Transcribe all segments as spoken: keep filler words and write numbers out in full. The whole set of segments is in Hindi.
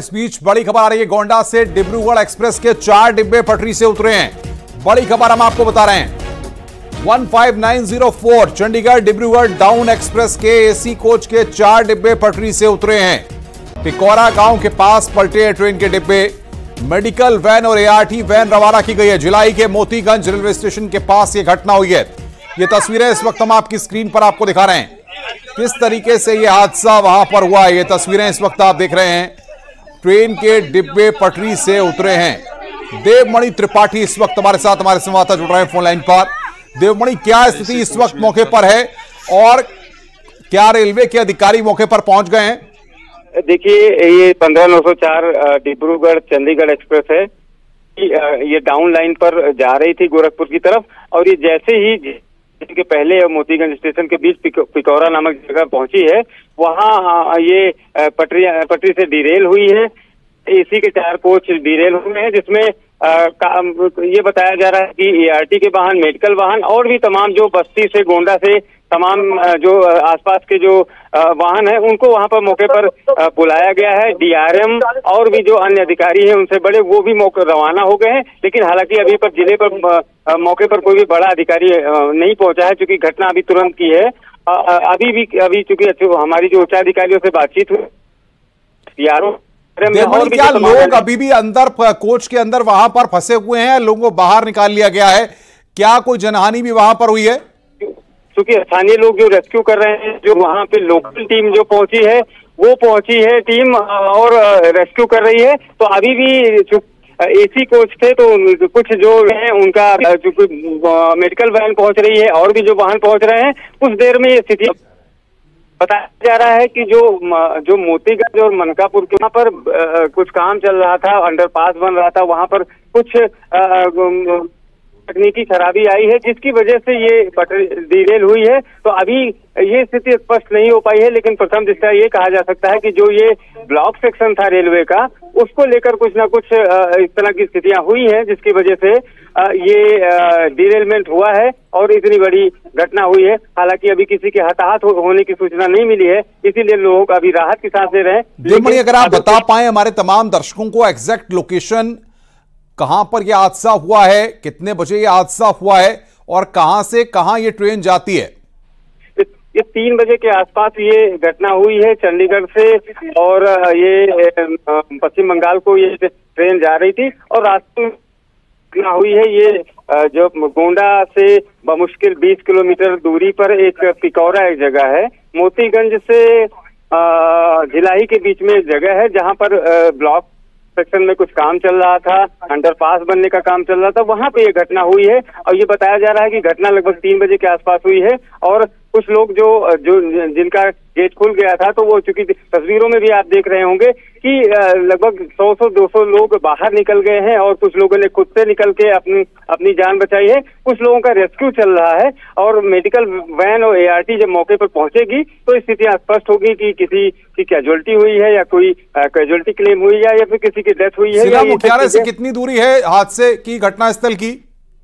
इस बीच बड़ी खबर आ रही है, गोंडा से डिब्रूगढ़ एक्सप्रेस के चार डिब्बे पटरी से उतरे हैं। बड़ी खबर हम आपको बता रहे हैं। पंद्रह नौ सौ चार चंडीगढ़ डिब्रूगढ़ डाउन एक्सप्रेस के एसी कोच के चार डिब्बे पटरी से उतरे हैं। पिकौरा गांव के पास पलटे ट्रेन के डिब्बे। मेडिकल वैन और एआरटी वैन रवाना की गई है। भिलाई के मोतीगंज रेलवे स्टेशन के पास यह घटना हुई है। ये तस्वीरें इस वक्त हम आपकी स्क्रीन पर आपको दिखा रहे हैं, किस तरीके से यह हादसा वहां पर हुआ। ये तस्वीरें इस वक्त आप देख रहे हैं। ट्रेन के डिब्बे पटरी से उतरे हैं। देवमणि त्रिपाठी इस वक्त हमारे साथ हमारे संवाददाता जुड़ रहे हैं फोन लाइन पर। देवमणि, क्या स्थिति इस वक्त मौके पर है और क्या रेलवे के अधिकारी मौके पर पहुंच गए हैं? देखिए, ये पंद्रह नौ सौ चार डिब्रूगढ़ चंडीगढ़ एक्सप्रेस है। ये डाउन लाइन पर जा रही थी गोरखपुर की तरफ, और ये जैसे ही के पहले मोतीगंज स्टेशन के बीच पिकौरा नामक जगह पहुंची है, वहां ये पटरी पटरी से डिरेल हुई है। एसी के चार कोच डिरेल हुए हैं, जिसमें ये बताया जा रहा है कि एआरटी के वाहन, मेडिकल वाहन और भी तमाम जो बस्ती से गोंडा से तमाम जो आसपास के जो वाहन है, उनको वहां पर मौके पर बुलाया गया है। डीआरएम और भी जो अन्य अधिकारी हैं उनसे बड़े, वो भी मौके रवाना हो गए हैं। लेकिन हालांकि अभी पर जिले पर मौके पर कोई भी बड़ा अधिकारी नहीं पहुंचा है, क्योंकि घटना अभी तुरंत की है। अभी भी अभी चूंकि हमारी जो उच्चाधिकारियों से बातचीत हुई, यारों क्या लोग अभी भी अंदर कोच के अंदर वहां पर फंसे हुए हैं? लोगों को बाहर निकाल लिया गया है? क्या कोई जनहानि भी वहां पर हुई है? क्योंकि स्थानीय लोग जो रेस्क्यू कर रहे हैं, जो वहां पे लोकल टीम जो पहुंची है, वो पहुंची है टीम और रेस्क्यू कर रही है। तो अभी भी एसी कोच थे, तो कुछ जो है उनका मेडिकल वैन पहुंच रही है और भी जो वाहन पहुंच रहे हैं। कुछ देर में ये स्थिति बताया जा रहा है कि जो जो मोतीगंज और मनकापुर के वहां पर आ, कुछ काम चल रहा था, अंडरपास बन रहा था, वहां पर कुछ आ, तकनीकी खराबी आई है, जिसकी वजह से ये पटरी डिरेल हुई है। तो अभी ये स्थिति स्पष्ट नहीं हो पाई है, लेकिन प्रथम दृष्टया ये कहा जा सकता है कि जो ये ब्लॉक सेक्शन था रेलवे का, उसको लेकर कुछ ना कुछ इस तरह की स्थितियां हुई हैं, जिसकी वजह से ये डिरेलमेंट हुआ है और इतनी बड़ी घटना हुई है। हालांकि अभी किसी के हताहत होने की सूचना नहीं मिली है, इसीलिए लोग अभी राहत की सांस ले रहे हैं। लेकिन अगर आप बता पाए हमारे तमाम दर्शकों को एग्जैक्ट लोकेशन, कहां पर यह हादसा हुआ है, कितने बजे यह हादसा हुआ है और कहां से कहां ये ट्रेन जाती है? ये तीन बजे के आसपास ये घटना हुई है चंडीगढ़ से, और ये पश्चिम बंगाल को ये ट्रेन जा रही थी और रास्ते में घटना हुई है। ये जो गोंडा से बमुश्किल बीस किलोमीटर दूरी पर एक पिकौरा एक जगह है। मोतीगंज से भिलाई के बीच में एक जगह है, जहां पर ब्लॉक सेक्शन में कुछ काम चल रहा था, अंडरपास बनने का काम चल रहा था, वहां पे ये घटना हुई है। और ये बताया जा रहा है कि घटना लगभग तीन बजे के आसपास हुई है, और कुछ लोग जो जो जिनका गेट खुल गया था, तो वो चूंकि तस्वीरों में भी आप देख रहे होंगे कि लगभग सौ सौ दो सौ लोग बाहर निकल गए हैं, और कुछ लोगों ने खुद से निकल के अपनी अपनी जान बचाई है। कुछ लोगों का रेस्क्यू चल रहा है, और मेडिकल वैन और एआरटी जब मौके पर पहुंचेगी तो स्थितियां स्पष्ट होगी कि किसी की कैजुअलिटी हुई है या कोई कैजुअलिटी क्लेम हुई है या फिर किसी की डेथ हुई है। जिला मुख्यालय से कितनी दूरी है हादसे की घटनास्थल की?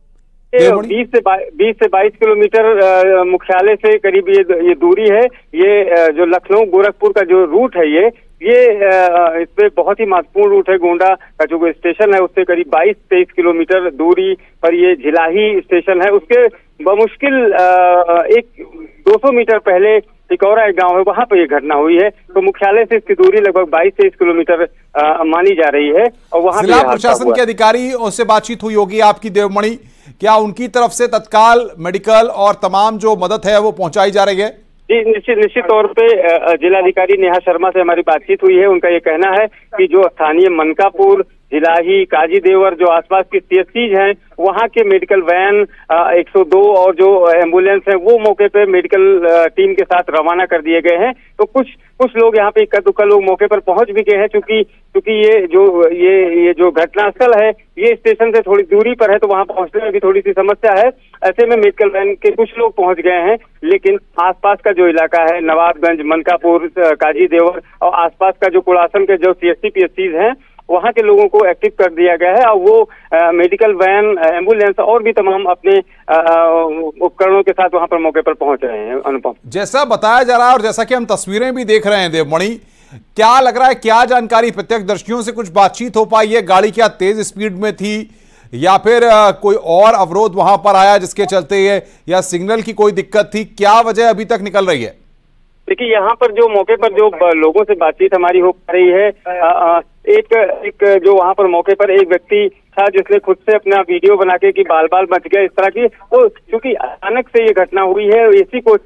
बीस से बीस से बाईस किलोमीटर मुख्यालय से करीब ये ये दूरी है। ये जो लखनऊ गोरखपुर का जो रूट है, ये ये इस पे बहुत ही महत्वपूर्ण रूट है। गोंडा का जो स्टेशन है उससे करीब बाईस तेईस किलोमीटर दूरी पर ये झिलाही स्टेशन है। उसके बमुश्किल एक दो सौ मीटर पहले पिकौरा एक गांव है, वहां पर यह घटना हुई है। तो मुख्यालय से इसकी दूरी लगभग बाईस तेईस किलोमीटर मानी जा रही है। और वहां जिला प्रशासन के अधिकारियों से बातचीत हुई होगी आपकी देवमणि, क्या उनकी तरफ से तत्काल मेडिकल और तमाम जो मदद है वो पहुंचाई जा रही है? जी, निश्चित निश्चित तौर पे जिलाधिकारी नेहा शर्मा से हमारी बातचीत हुई है। उनका ये कहना है कि जो स्थानीय मनकापुर, भिलाई, काजी देवर जो आसपास की सीएचसीज हैं, वहां के मेडिकल वैन एक सौ दो और जो एम्बुलेंस है, वो मौके पे मेडिकल टीम के साथ रवाना कर दिए गए हैं। तो कुछ कुछ लोग यहाँ पे इक्का दुक्का लोग मौके पर पहुंच भी गए हैं, क्योंकि क्योंकि ये जो ये ये जो घटनास्थल है ये स्टेशन से थोड़ी दूरी पर है, तो वहां पहुंचने में भी थोड़ी सी समस्या है। ऐसे में मेडिकल वैन के कुछ लोग पहुंच गए हैं, लेकिन आसपास का जो इलाका है, नवाबगंज, मनकापुर, काजी देवर और आसपास का जो कुड़ासन के जो सीएचसी पीएचसीज हैं, वहां के लोगों को एक्टिव कर दिया गया है। और वो आ, मेडिकल वैन, एम्बुलेंस और भी तमाम अपने उपकरणों के साथ वहां पर मौके पर पहुंच रहे हैं। अनुपम, जैसा बताया जा रहा है और जैसा कि हम तस्वीरें भी देख रहे हैं देवमणि, क्या लग रहा है, क्या जानकारी प्रत्यक्षदर्शियों से कुछ बातचीत हो पाई है? गाड़ी क्या तेज स्पीड में थी या फिर आ, कोई और अवरोध वहां पर आया जिसके चलते ये, या सिग्नल की कोई दिक्कत थी? क्या वजह अभी तक निकल रही है? देखिए, यहाँ पर जो मौके पर जो लोगों से बातचीत हमारी हो पा रही है, एक एक जो वहाँ पर मौके पर एक व्यक्ति था जिसने खुद से अपना वीडियो बना के कि बाल बाल बच गया इस तरह की, तो क्योंकि अचानक से ये घटना हुई है, एसी को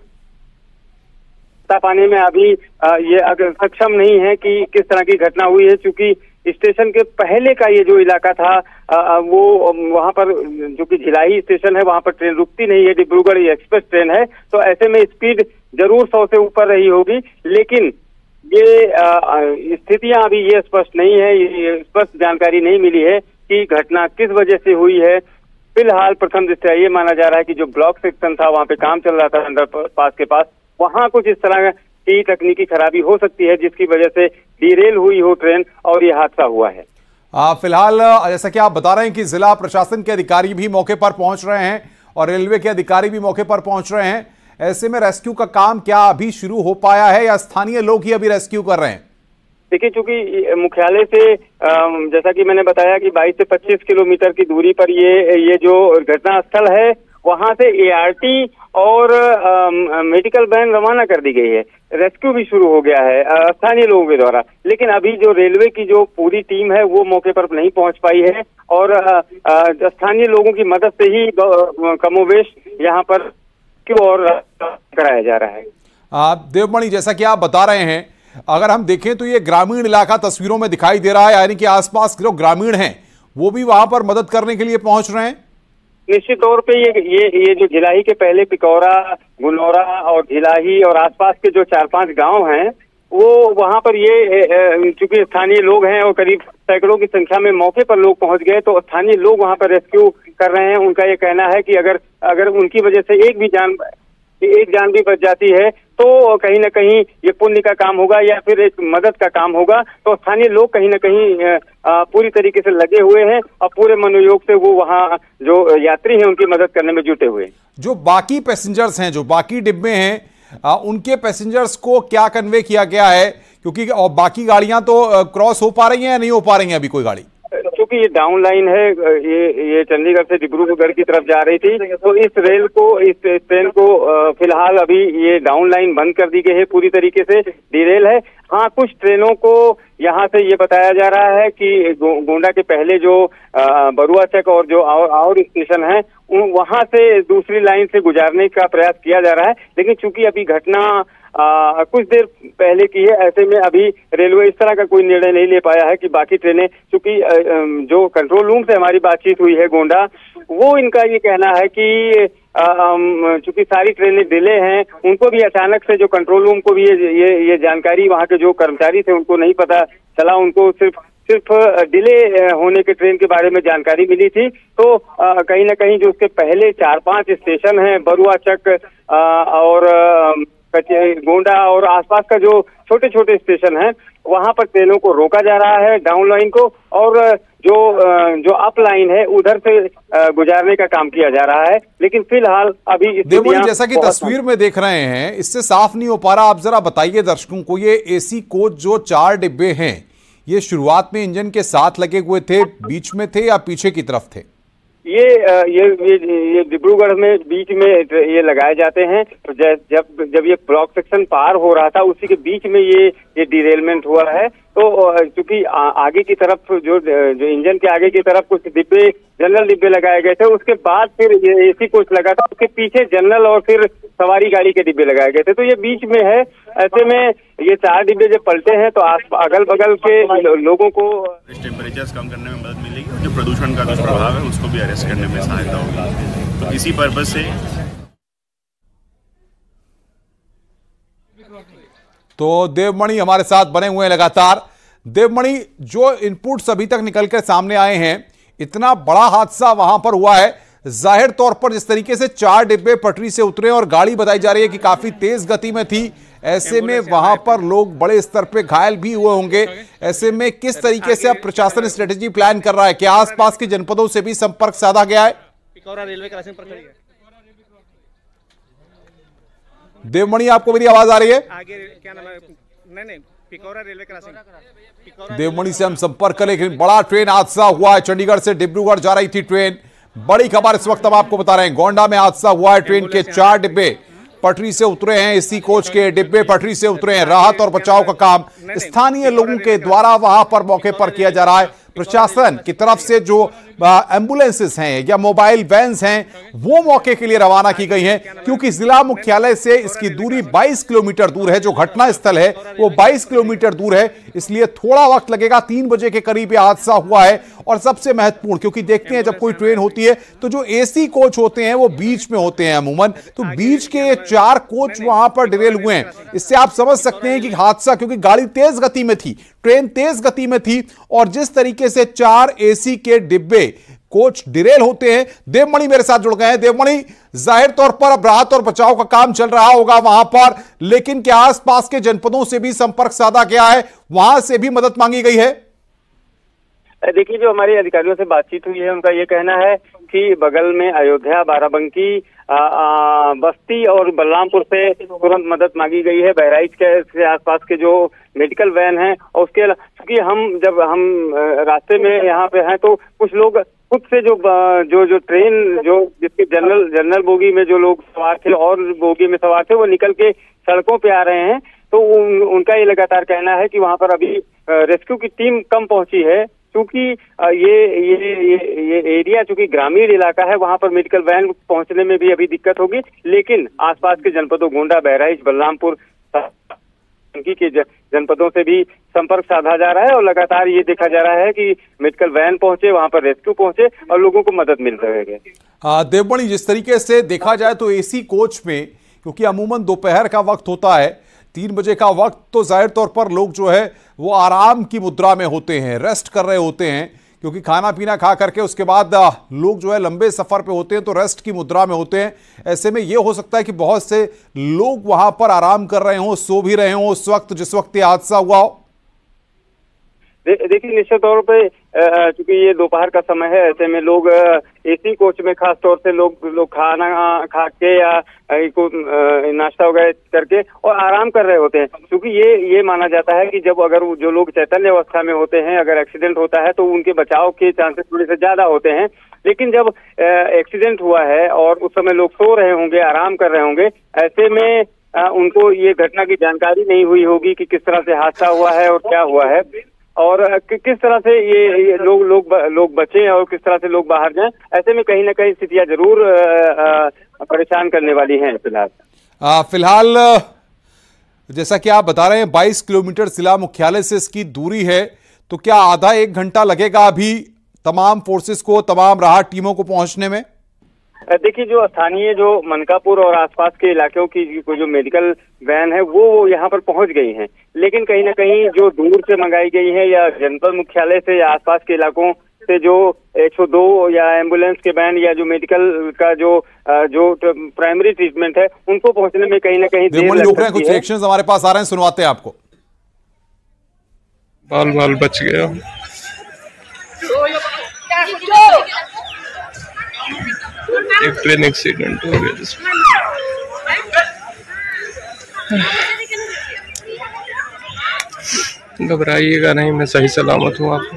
पाने में अभी ये अगर सक्षम नहीं है कि किस तरह की घटना हुई है, क्योंकि स्टेशन के पहले का ये जो इलाका था वो वहाँ पर जो कि भिलाई स्टेशन है, वहाँ पर ट्रेन रुकती नहीं है, डिब्रूगढ़ एक्सप्रेस ट्रेन है, तो ऐसे में स्पीड जरूर सौ से ऊपर रही होगी। लेकिन ये स्थितियां अभी ये स्पष्ट नहीं है, ये स्पष्ट जानकारी नहीं मिली है कि घटना किस वजह से हुई है। फिलहाल प्रथम दृष्टया ये माना जा रहा है कि जो ब्लॉक सेक्शन था, वहाँ पे काम चल रहा था अंडर पास के पास, वहाँ कुछ इस तरह की तकनीकी खराबी हो सकती है जिसकी वजह से डिरेल हुई हो ट्रेन और ये हादसा हुआ है। आ, फिलहाल जैसा कि आप बता रहे हैं कि जिला प्रशासन के अधिकारी भी मौके पर पहुंच रहे हैं और रेलवे के अधिकारी भी मौके पर पहुंच रहे हैं, ऐसे में रेस्क्यू का काम क्या अभी शुरू हो पाया है या स्थानीय लोग ही अभी रेस्क्यू कर रहे हैं? देखिए, चूंकि मुख्यालय से जैसा कि मैंने बताया कि बाईस से पच्चीस किलोमीटर की दूरी पर ये ये जो घटना स्थल है, वहां से एआरटी और मेडिकल वैन रवाना कर दी गई है। रेस्क्यू भी शुरू हो गया है स्थानीय लोगों के द्वारा, लेकिन अभी जो रेलवे की जो पूरी टीम है वो मौके पर नहीं पहुंच पाई है और स्थानीय लोगों की मदद से ही कमोवेश यहाँ पर क्यों और कराया जा रहा है। आप देवमणि, जैसा कि आप बता रहे हैं, अगर हम देखें तो ये ग्रामीण इलाका तस्वीरों में दिखाई दे रहा है, यानी कि आसपास जो ग्रामीण हैं वो भी वहां पर मदद करने के लिए पहुंच रहे हैं। निश्चित तौर पे ये ये ये जो भिलाई के पहले पिकौरा, गुनौरा और भिलाई और आसपास के जो चार पांच गांव हैं, वो वहां पर ये चूंकि स्थानीय लोग हैं और करीब सैकड़ों की संख्या में मौके पर लोग पहुंच गए, तो स्थानीय लोग वहां पर रेस्क्यू कर रहे हैं। उनका ये कहना है कि अगर अगर उनकी वजह से एक भी जान एक जान भी बच जाती है तो कहीं ना कहीं ये पुण्य का काम होगा या फिर एक मदद का काम होगा। तो स्थानीय लोग कहीं ना कहीं पूरी तरीके से लगे हुए हैं और पूरे मनोयोग से वो वहाँ जो यात्री हैं उनकी मदद करने में जुटे हुए हैं। जो बाकी पैसेंजर्स हैं, जो बाकी डिब्बे हैं, आ, उनके पैसेंजर्स को क्या कन्वे किया गया है? क्योंकि और बाकी गाड़ियां तो क्रॉस हो पा रही हैं या नहीं हो पा रही हैं अभी कोई गाड़ी? क्योंकि ये डाउन लाइन है, ये ये चंडीगढ़ से डिब्रूगढ़ की तरफ जा रही थी, तो इस रेल को इस ट्रेन को फिलहाल अभी ये डाउन लाइन बंद कर दी गई है, पूरी तरीके से डिरेल है। हाँ, कुछ ट्रेनों को यहाँ से ये बताया जा रहा है कि गो, गोंडा के पहले जो बरुआचक और जो और, और स्टेशन है वहां से दूसरी लाइन से गुजारने का प्रयास किया जा रहा है, लेकिन चूंकि अभी घटना आ, कुछ देर पहले की है, ऐसे में अभी रेलवे इस तरह का कोई निर्णय नहीं ले पाया है कि बाकी ट्रेनें, चूंकि जो कंट्रोल रूम से हमारी बातचीत हुई है गोंडा, वो इनका ये कहना है कि चूंकि सारी ट्रेनें डिले हैं, उनको भी अचानक से जो कंट्रोल रूम को भी ये ये, ये जानकारी वहाँ के जो कर्मचारी थे उनको नहीं पता चला, उनको सिर्फ सिर्फ डिले होने के ट्रेन के बारे में जानकारी मिली थी। तो आ, कहीं ना कहीं जो उसके पहले चार पांच स्टेशन हैं, बरुआचक और गोंडा और आसपास का जो छोटे छोटे स्टेशन हैं, वहां पर ट्रेनों को रोका जा रहा है, डाउन लाइन को, और जो जो अप लाइन है उधर से गुजारने का काम किया जा रहा है। लेकिन फिलहाल अभी देवमणि, जैसा कि तस्वीर में देख रहे हैं, इससे साफ नहीं हो पा रहा, आप जरा बताइए दर्शकों को, ये एसी कोच जो चार डिब्बे हैं, ये शुरुआत में इंजन के साथ लगे हुए थे, बीच में थे या पीछे की तरफ थे? ये ये ये, ये डिब्रूगढ़ में बीच में ये लगाए जाते हैं। तो जब जब ये ब्लॉक सेक्शन पार हो रहा था, उसी के बीच में ये ये डिरेलमेंट हुआ है। तो चूंकि आगे की तरफ जो जो इंजन के आगे की तरफ कुछ डिब्बे, जनरल डिब्बे लगाए गए थे, उसके बाद फिर ये एसी कोच लगा था, उसके पीछे जनरल और फिर सवारी गाड़ी के डिब्बे लगाए गए थे। तो ये बीच में है, ऐसे में ये चार डिब्बे जब पलटे हैं तो अगल बगल के लोगों को टेम्परेचर्स कम करने में मदद मिलेगी और जो प्रदूषण का दुष्प्रभाव है उसको भी अरेस्ट करने में सहायता होगी। तो इसी पर्पज से तो देवमणि हमारे साथ बने हुए हैं लगातार। देवमणि, जो इनपुट्स अभी तक निकलकर सामने आए हैं, इतना बड़ा हादसा वहां पर हुआ है, जाहिर तौर पर जिस तरीके से चार डिब्बे पटरी से उतरे और गाड़ी बताई जा रही है कि काफी तेज गति में थी, ऐसे में वहां पर लोग बड़े स्तर पे घायल भी हुए होंगे। ऐसे में किस तरीके से अब प्रशासन स्ट्रेटेजी प्लान कर रहा है? क्या आसपास के जनपदों से भी संपर्क साधा गया है? रेलवे क्रॉसिंग पर खड़ी है। देवमणि, आपको मेरी आवाज आ रही है? आगे क्या नाम है? नहीं नहीं पिकौरा रेलवे क्रॉसिंग पिकौरा देवमणि से हम संपर्क करें, लेकिन बड़ा ट्रेन हादसा हुआ है। चंडीगढ़ से डिब्रूगढ़ जा रही थी ट्रेन। बड़ी खबर इस वक्त हम आपको बता रहे हैं, गोंडा में हादसा हुआ है। ट्रेन के चार डिब्बे पटरी से उतरे हैं। एसी कोच के डिब्बे पटरी से उतरे हैं। राहत और बचाव का काम स्थानीय लोगों के द्वारा वहां पर मौके पर किया जा रहा है। प्रशासन की तरफ से जो एम्बुलेंसेस हैं या मोबाइल वैन्स हैं वो मौके के लिए रवाना की गई हैं, क्योंकि जिला मुख्यालय से इसकी दूरी बाईस किलोमीटर दूर है। जो घटना स्थल है वो बाईस किलोमीटर दूर है, इसलिए थोड़ा वक्त लगेगा। तीन बजे के करीब यह हादसा हुआ है। और सबसे महत्वपूर्ण, क्योंकि देखते हैं जब कोई ट्रेन होती है तो जो एसी कोच होते हैं वो बीच में होते हैं अमूमन, तो बीच के ये चार कोच वहां पर डिरेल हुए हैं। इससे आप समझ सकते हैं कि हादसा, क्योंकि गाड़ी तेज गति में थी, ट्रेन तेज गति में थी, और जिस तरीके से चार एसी के डिब्बे कोच डिरेल होते हैं। देवमणि मेरे साथ जुड़ गए हैं। देवमणि, जाहिर तौर पर अब राहत और बचाव का काम चल रहा होगा वहां पर, लेकिन क्या आसपास के जनपदों से भी संपर्क साधा गया है? वहां से भी मदद मांगी गई है? देखिए, जो हमारे अधिकारियों से बातचीत हुई है उनका ये कहना है कि बगल में अयोध्या, बाराबंकी, आ, आ, बस्ती और बलरामपुर से तुरंत मदद मांगी गई है। बहराइच के से आसपास के जो मेडिकल वैन है, और उसके क्योंकि हम जब हम रास्ते में यहाँ पे हैं तो कुछ लोग खुद से जो जो जो ट्रेन जो जिसके जनरल जनरल बोगी में जो लोग सवार थे और बोगी में सवार थे वो निकल के सड़कों पे आ रहे हैं। तो उन, उनका ये लगातार कहना है कि वहाँ पर अभी रेस्क्यू की टीम कम पहुंची है, क्योंकि ये ये ये ये एरिया चूंकि ग्रामीण इलाका है, वहां पर मेडिकल वैन पहुंचने में भी अभी दिक्कत होगी। लेकिन आसपास के जनपदों गोंडा, बहराइच, बलरामपुर के जनपदों से भी संपर्क साधा जा रहा है, और लगातार ये देखा जा रहा है कि मेडिकल वैन पहुंचे, वहां पर रेस्क्यू पहुंचे और लोगों को मदद मिल रही है। देवमणि, जिस तरीके से देखा जाए तो एसी कोच में, क्योंकि अमूमन दोपहर का वक्त होता है, तीन बजे का वक्त, तो जाहिर तौर पर लोग जो है वो आराम की मुद्रा में होते हैं, रेस्ट कर रहे होते हैं, क्योंकि खाना पीना खा करके उसके बाद लोग जो है लंबे सफर पे होते हैं तो रेस्ट की मुद्रा में होते हैं। ऐसे में ये हो सकता है कि बहुत से लोग वहां पर आराम कर रहे हों, सो भी रहे हों उस वक्त जिस वक्त ये हादसा हुआ हो। दे, देखिए, निश्चित तौर पे चूंकि ये दोपहर का समय है, ऐसे में लोग एसी कोच में खास तौर से लोग लोग खाना खा के या को नाश्ता वगैरह करके और आराम कर रहे होते हैं, क्योंकि ये ये माना जाता है कि जब अगर जो लोग चैतन्य अवस्था में होते हैं, अगर एक्सीडेंट होता है तो उनके बचाव के चांसेस थोड़े से ज्यादा होते हैं। लेकिन जब एक्सीडेंट हुआ है और उस समय लोग सो रहे होंगे, आराम कर रहे होंगे, ऐसे में आ, उनको ये घटना की जानकारी नहीं हुई होगी कि किस तरह से हादसा हुआ है और क्या हुआ है, और कि, किस तरह से ये, ये लोग लोग लोग बचे और किस तरह से लोग बाहर जाएं। ऐसे में कहीं ना कहीं स्थितियां जरूर आ, आ, परेशान करने वाली हैं। फिलहाल फिलहाल जैसा कि आप बता रहे हैं बाईस किलोमीटर जिला मुख्यालय से इसकी दूरी है, तो क्या आधा एक घंटा लगेगा अभी तमाम फोर्सेस को, तमाम राहत टीमों को पहुंचने में? देखिए, जो स्थानीय जो मनकापुर और आसपास के इलाकों की जो मेडिकल वैन है वो यहाँ पर पहुंच गई हैं, लेकिन कहीं ना कहीं जो दूर से मंगाई गई है या जनपद मुख्यालय से या आसपास के इलाकों से जो एक सौ दो या एम्बुलेंस के वैन या जो मेडिकल का जो जो प्राइमरी ट्रीटमेंट है उनको पहुंचने में कहीं ना कहीं देर लग सकती है। कुछ रिएक्शंस हमारे पास आ रहे हैं, सुनवाते हैं आपको। बाल बाल बच गया। एक ट्रेन एक्सीडेंट हो गया जिसमें घबराइएगा नहीं, मैं सही सलामत हूँ। आप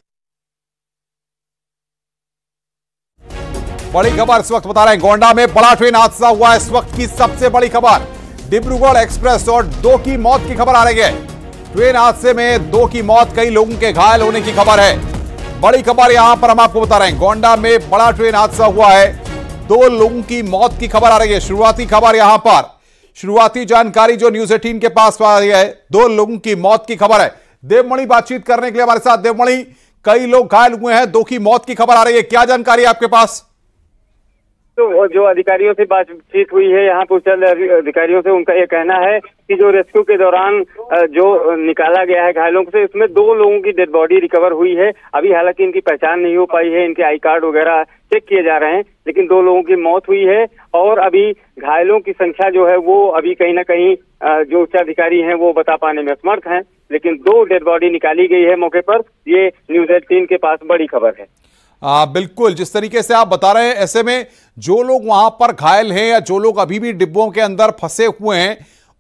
बड़ी खबर इस वक्त बता रहे हैं, गोंडा में बड़ा ट्रेन हादसा हुआ है। इस वक्त की सबसे बड़ी खबर, डिब्रूगढ़ एक्सप्रेस और दो की मौत की खबर आ रही है। ट्रेन हादसे में दो की मौत, कई लोगों के घायल होने की खबर है। बड़ी खबर यहां पर हम आपको बता रहे हैं, गोंडा में बड़ा ट्रेन हादसा हुआ है, दो लोगों की मौत की खबर आ रही है। शुरुआती खबर यहां पर, शुरुआती जानकारी जो न्यूज एटीन के पास आ रही है, दो लोगों की मौत की खबर है। देवमणि बातचीत करने के लिए हमारे साथ। देवमणि, कई लोग घायल हुए हैं, दो की मौत की खबर आ रही है, क्या जानकारी है आपके पास? तो जो अधिकारियों से बातचीत हुई है, यहाँ पे चल अधिकारियों से, उनका ये कहना है कि जो रेस्क्यू के दौरान जो निकाला गया है घायलों से, उसमें दो लोगों की डेड बॉडी रिकवर हुई है। अभी हालांकि इनकी पहचान नहीं हो पाई है, इनके आई कार्ड वगैरह चेक किए जा रहे हैं, लेकिन दो लोगों की मौत हुई है। और अभी घायलों की संख्या जो है वो अभी कहीं ना कहीं जो उच्चाधिकारी हैं वो बता पाने में असमर्थ हैं, लेकिन दो डेड बॉडी निकाली गई है मौके पर। ये न्यूज एटीन के पास बड़ी खबर है। आ, बिल्कुल, जिस तरीके से आप बता रहे हैं, ऐसे में जो लोग वहां पर घायल हैं या जो लोग अभी भी डिब्बों के अंदर फंसे हुए हैं,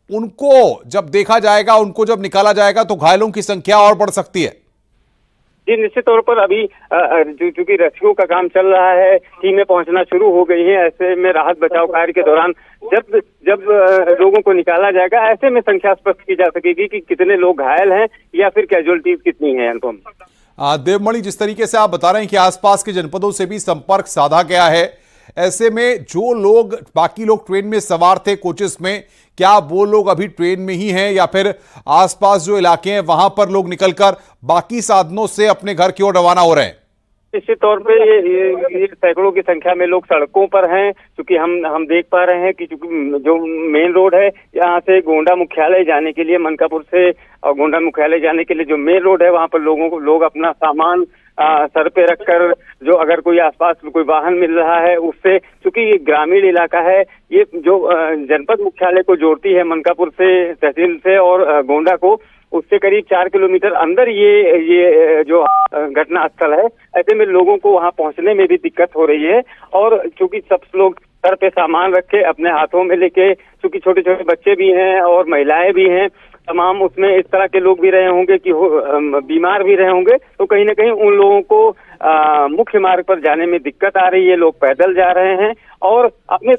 उनको जब देखा जाएगा, उनको जब निकाला जाएगा तो घायलों की संख्या और बढ़ सकती है। जी, निश्चित तौर पर अभी चूंकि रेस्क्यू का काम चल रहा है, टीमें पहुंचना शुरू हो गई हैं। ऐसे में राहत बचाव कार्य के दौरान जब जब लोगों को निकाला जाएगा, ऐसे में संख्या स्पष्ट की जा सकेगी कि कितने लोग घायल हैं या फिर कैजुअलिटीज कितनी हैं। अनुपम देवमणि, जिस तरीके से आप बता रहे हैं कि आसपास के जनपदों से भी संपर्क साधा गया है, ऐसे में जो लोग बाकी लोग ट्रेन में सवार थे कोचेस में, क्या वो लोग अभी ट्रेन में ही हैं या फिर आसपास जो इलाके हैं वहां पर लोग निकलकर बाकी साधनों से अपने घर की ओर रवाना हो रहे हैं? निश्चित तौर पे ये, ये, ये सैकड़ों की संख्या में लोग सड़कों पर हैं, क्योंकि हम हम देख पा रहे हैं कि चूंकि जो मेन रोड है यहाँ से गोंडा मुख्यालय जाने के लिए, मनकापुर से और गोंडा मुख्यालय जाने के लिए जो मेन रोड है, वहाँ पर लोगों को लोग अपना सामान आ, सर पे रखकर, जो अगर कोई आसपास कोई वाहन मिल रहा है उससे, क्योंकि ये ग्रामीण इलाका है, ये जो जनपद मुख्यालय को जोड़ती है मनकापुर से, तहसील से और गोंडा को, उससे करीब चार किलोमीटर अंदर ये ये जो घटना स्थल है। ऐसे में लोगों को वहां पहुंचने में भी दिक्कत हो रही है। और चूंकि सब लोग सर पे सामान रखे अपने हाथों में लेके, चूंकि छोटे छोटे बच्चे भी हैं और महिलाएं भी हैं, तमाम उसमें इस तरह के लोग भी रहे होंगे कि बीमार भी रहे होंगे, तो कहीं ना कहीं उन लोगों को आ, मुख्य मार्ग पर जाने में दिक्कत आ रही है। लोग पैदल जा रहे हैं और अपने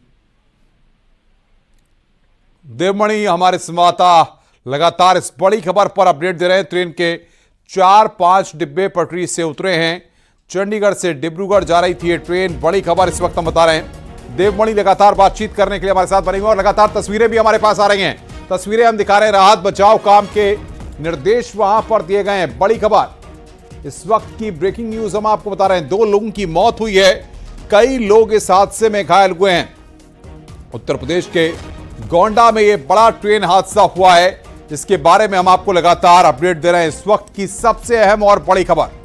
देवमणि, हमारे संवाददाता लगातार इस बड़ी खबर पर अपडेट दे रहे हैं। ट्रेन के चार पांच डिब्बे पटरी से उतरे हैं। चंडीगढ़ से डिब्रूगढ़ जा रही थी ये ट्रेन। बड़ी खबर इस वक्त हम बता रहे हैं। देवमणि लगातार बातचीत करने के लिए हमारे साथ बने हुए और लगातार तस्वीरें भी हमारे पास आ रही हैं। तस्वीरें हम दिखा रहे हैं, राहत बचाव काम के निर्देश वहां पर दिए गए हैं। बड़ी खबर इस वक्त की ब्रेकिंग न्यूज हम आपको बता रहे हैं। दो लोगों की मौत हुई है, कई लोग इस हादसे में घायल हुए हैं। उत्तर प्रदेश के गोंडा में यह बड़ा ट्रेन हादसा हुआ है, जिसके बारे में हम आपको लगातार अपडेट दे रहे हैं। इस वक्त की सबसे अहम और बड़ी खबर।